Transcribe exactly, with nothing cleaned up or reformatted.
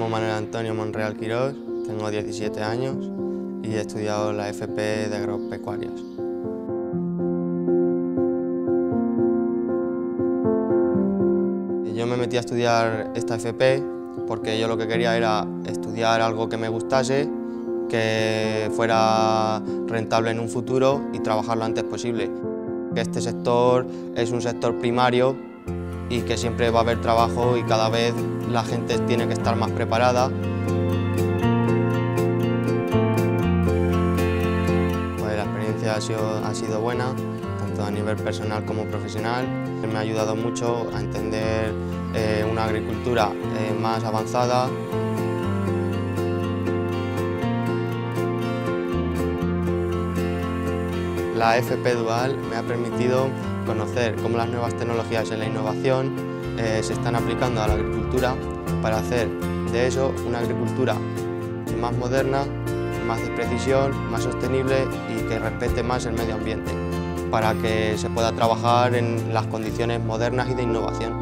llamo Manuel Antonio Monreal Quirós, tengo diecisiete años y he estudiado la F P de Agropecuarias. Yo me metí a estudiar esta F P porque yo lo que quería era estudiar algo que me gustase, que fuera rentable en un futuro y trabajar lo antes posible. Este sector es un sector primario y que siempre va a haber trabajo y cada vez la gente tiene que estar más preparada. Pues la experiencia ha sido, ha sido buena, tanto a nivel personal como profesional. Me ha ayudado mucho a entender eh, una agricultura eh, más avanzada. La F P Dual me ha permitido conocer cómo las nuevas tecnologías en la innovación eh, se están aplicando a la agricultura para hacer de eso una agricultura más moderna, más de precisión, más sostenible y que respete más el medio ambiente, para que se pueda trabajar en las condiciones modernas y de innovación.